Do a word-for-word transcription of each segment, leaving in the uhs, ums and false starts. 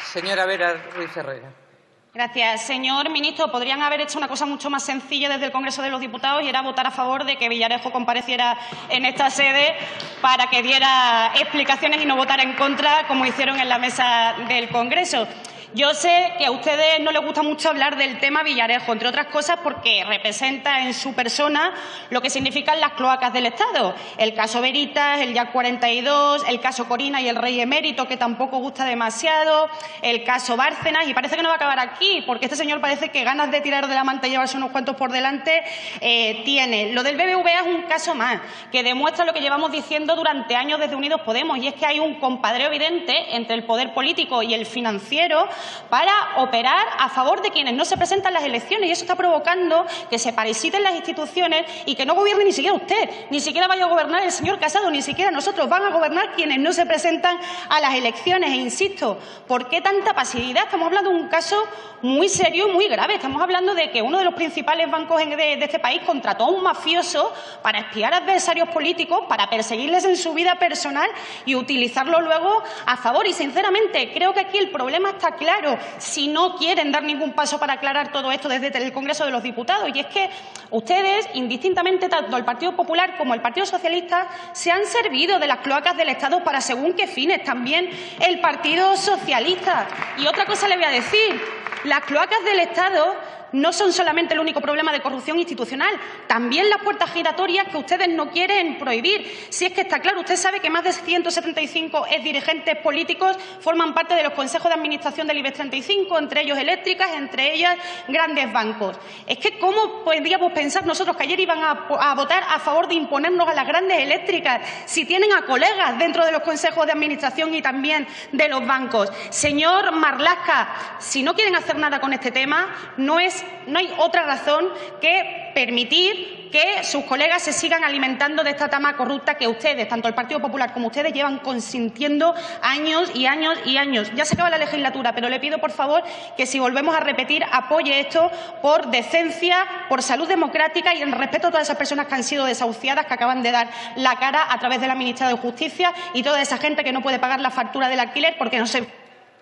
Señora Vera Ruiz Herrera. Gracias. Señor ministro, podrían haber hecho una cosa mucho más sencilla desde el Congreso de los Diputados y era votar a favor de que Villarejo compareciera en esta sede para que diera explicaciones y no votara en contra, como hicieron en la mesa del Congreso. Yo sé que a ustedes no les gusta mucho hablar del tema Villarejo, entre otras cosas porque representa en su persona lo que significan las cloacas del Estado. El caso Veritas, el Jack cuarenta y dos, el caso Corina y el Rey Emérito, que tampoco gusta demasiado, el caso Bárcenas, y parece que no va a acabar aquí, porque este señor parece que ganas de tirar de la manta y llevarse unos cuantos por delante eh, tiene. Lo del B B V A es un caso más, que demuestra lo que llevamos diciendo durante años desde Unidos Podemos, y es que hay un compadreo evidente entre el poder político y el financiero para operar a favor de quienes no se presentan las elecciones, y eso está provocando que se parasiten las instituciones y que no gobierne ni siquiera usted, ni siquiera vaya a gobernar el señor Casado, ni siquiera nosotros, van a gobernar quienes no se presentan a las elecciones. E insisto, ¿por qué tanta pasividad? Estamos hablando de un caso muy serio y muy grave. Estamos hablando de que uno de los principales bancos de, de este país contrató a un mafioso para espiar a adversarios políticos, para perseguirles en su vida personal y utilizarlo luego a favor. Y, sinceramente, creo que aquí el problema está claro. Si no quieren dar ningún paso para aclarar todo esto desde el Congreso de los Diputados. Y es que ustedes, indistintamente, tanto el Partido Popular como el Partido Socialista, se han servido de las cloacas del Estado para según qué fines. También el Partido Socialista. Y otra cosa le voy a decir. Las cloacas del Estado no son solamente el único problema de corrupción institucional, también las puertas giratorias que ustedes no quieren prohibir. Si es que está claro, usted sabe que más de ciento setenta y cinco exdirigentes políticos forman parte de los consejos de administración del IBEX treinta y cinco, entre ellos eléctricas, entre ellas grandes bancos. Es que ¿cómo podríamos pensar nosotros que ayer iban a, a votar a favor de imponernos a las grandes eléctricas si tienen a colegas dentro de los consejos de administración y también de los bancos? Señor Marlaska, si no quieren hacer nada con este tema, no es No hay otra razón que permitir que sus colegas se sigan alimentando de esta trama corrupta que ustedes, tanto el Partido Popular como ustedes, llevan consintiendo años y años y años. Ya se acaba la legislatura, pero le pido, por favor, que si volvemos a repetir, apoye esto por decencia, por salud democrática y en respeto a todas esas personas que han sido desahuciadas, que acaban de dar la cara a través de la ministra de Justicia, y toda esa gente que no puede pagar la factura del alquiler porque no se...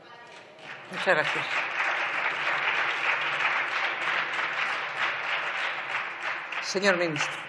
Muchas gracias. Señor ministro.